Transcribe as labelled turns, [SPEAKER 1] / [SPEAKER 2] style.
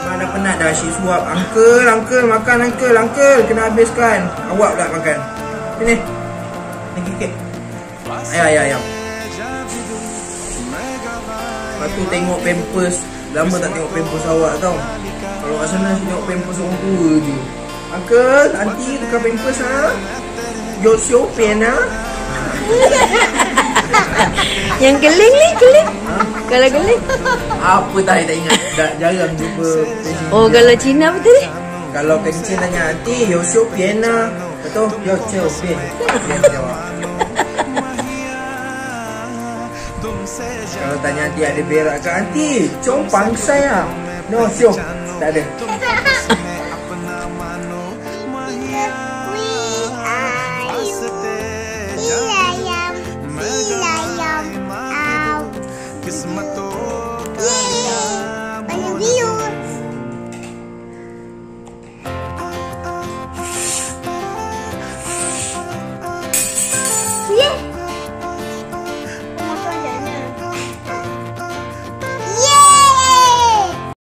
[SPEAKER 1] Mana penat dah asyik suap. Uncle, makan uncle. Kena habiskan. Awak pula makan. Sini. Ni kek. Ayam. Lepas tu tengok pampers. Lama tak tengok pampers awak tau. Kalau kat sana tengok pampers orang tua je. Uncle, aunty tukar pampers ha. Yo siopin ha.
[SPEAKER 2] Yang geling ni, geling. Kalau geling.
[SPEAKER 1] Apa tak ingat. Dah jarang jumpa.
[SPEAKER 2] Oh, kalau Cina betul ni?
[SPEAKER 1] Kalau kencing tanya aunty, yo siopin ha. Betul? Yo siopin. Dia jawab. Kalau tanya aunty ada berak ke aunty, cong pangsai ah. No, siop. Tak ada.